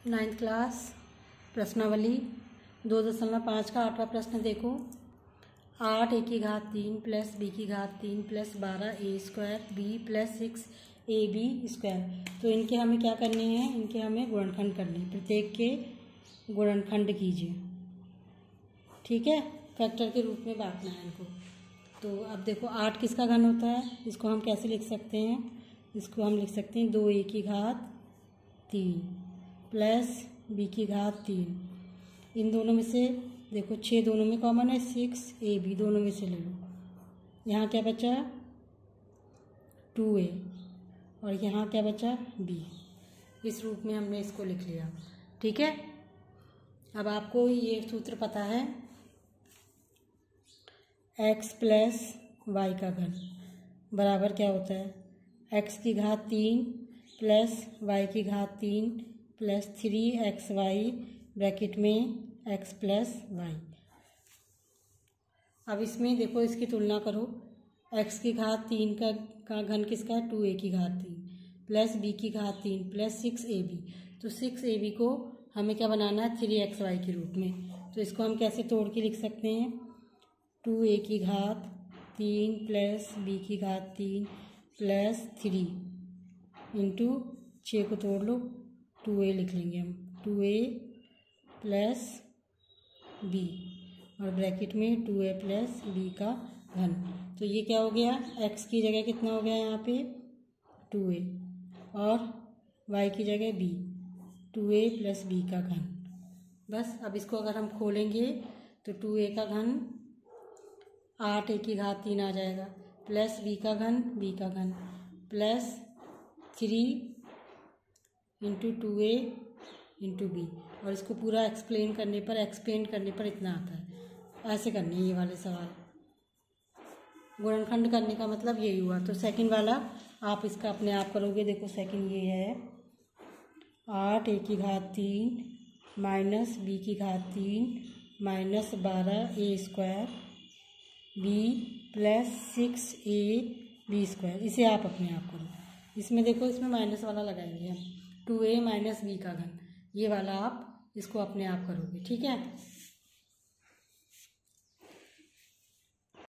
9th class प्रश्नावली 2.5 का 8वां प्रश्न देखो। 8 a की घात 3 प्लस b की घात 3 plus 12 a square b plus 6 ab square. तो इनके हमें क्या करने हैं, इनके हमें गुणनखंड करने हैं। प्रत्येक के गुणनखंड कीजिए, ठीक है। फैक्टर के रूप में बांटना है इनको। तो अब देखो 8 किसका घन होता है, इसको हम कैसे लिख सकते हैं, इसको हम लिख सकते हैं 2a की घात 3 प्लस b की घात 3। इन दोनों में से देखो 6 दोनों में कॉमन है, 6ab दोनों में से ले लो। यहाँ क्या बचा 2a और यहाँ क्या बचा b। इस रूप में हमने इसको लिख लिया, ठीक है। अब आपको ये सूत्र पता है, x प्लस वाई का घन बराबर क्या होता है, x की घात 3 प्लस वाई की घात 3 प्लस 3xy ब्रैकेट में x प्लस वाई। अब इसमें देखो इसकी तुलना करो, x की घात 3 का घन किसका है, 2a की घात 3 प्लस b की घात 3 प्लस 6ab। तो 6ab को हमें क्या बनाना है, 3xy के रूप में। तो इसको हम कैसे तोड़ के लिख सकते हैं, 2a की घात 3 प्लस b की घात 3 प्लस 3 इंटू 6 को तोड़ लो, 2a लिख लेंगे हम, 2a प्लस b और ब्रैकेट में 2a प्लस b का घन। तो ये क्या हो गया, x की जगह कितना हो गया यहाँ पे 2a और y की जगह b, 2a प्लस b का घन। बस अब इसको अगर हम खोलेंगे तो 2a का घन 8a की घात 3 आ जाएगा प्लस b का घन plus 3 into 2a into b। और इसको पूरा एक्सप्लेन करने पर इतना आता है। ऐसे करनी है ये वाले सवाल, गुणनखंड करने का मतलब यही हुआ। तो सेकंड वाला आप इसका अपने आप करोगे। देखो सेकंड ये है 8a की घात 3 माइनस b की घात 3 minus 12a square b plus 6ab square. इसे आप अपने आप करो। इसमें देखो इसमें माइनस वाला लगाएंगे हम, 2a माइनस b का घन, ये वाला आप इसको अपने आप करोगे, ठीक है।